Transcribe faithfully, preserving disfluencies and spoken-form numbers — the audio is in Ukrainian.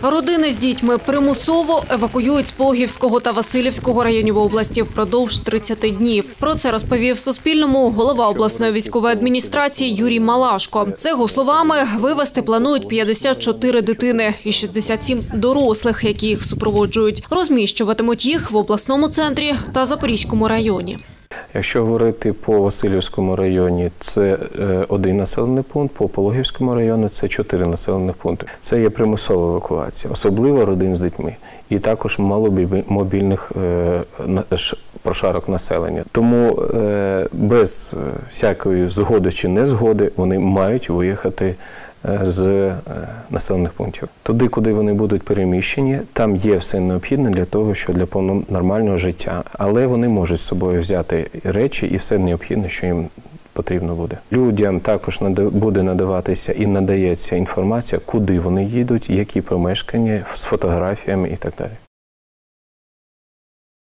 Родини з дітьми примусово евакуюють з Пологівського та Василівського районів області впродовж тридцяти днів. Про це розповів Суспільному голова обласної військової адміністрації Юрій Малашко. За його словами, вивезти планують п'ятдесят чотири дитини і шістдесят сім дорослих, які їх супроводжують. Розміщуватимуть їх в обласному центрі та Запорізькому районі. Якщо говорити по Василівському районі, це один населений пункт, по Пологівському району це чотири населених пункти. Це є примусова евакуація, особливо родин з дітьми і також маломобільних прошарок населення. Тому без всякої згоди чи незгоди вони мають виїхати з населених пунктів. Туди, куди вони будуть переміщені, там є все необхідне для того, що для нормального життя. Але вони можуть з собою взяти речі і все необхідне, що їм потрібно буде. Людям також буде надаватися і надається інформація, куди вони їдуть, які помешкання, з фотографіями і так далі.